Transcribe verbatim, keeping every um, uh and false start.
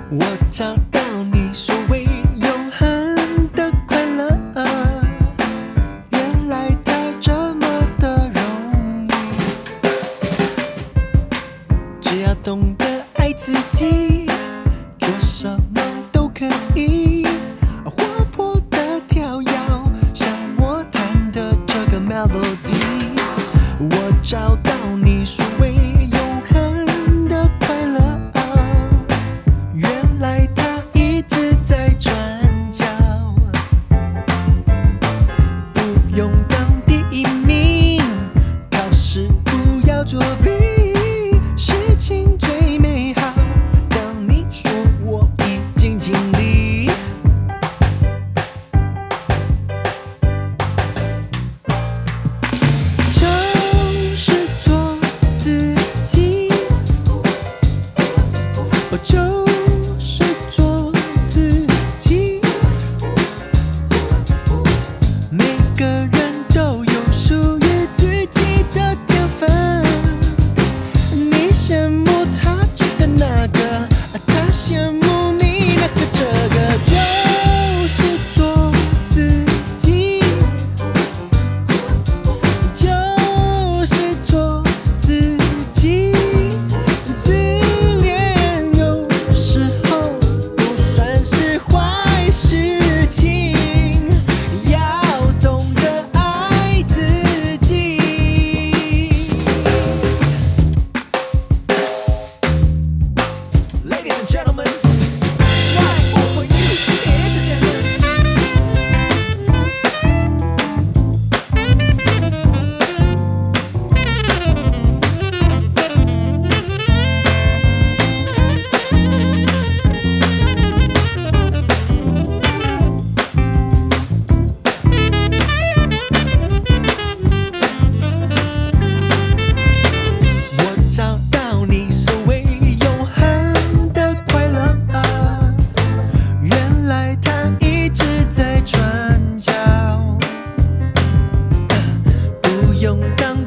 我找到你所谓永恒的快乐，原来它这么的容易。只要懂得爱自己，做什么都可以。活泼的跳跃，像我弹的这个 melody。我找到你所谓永恒的快乐。 原来它一直在转角，不用当第一名，考试不要作弊，事情最美好。当你说我已经尽力，就是做自己，我就。 用当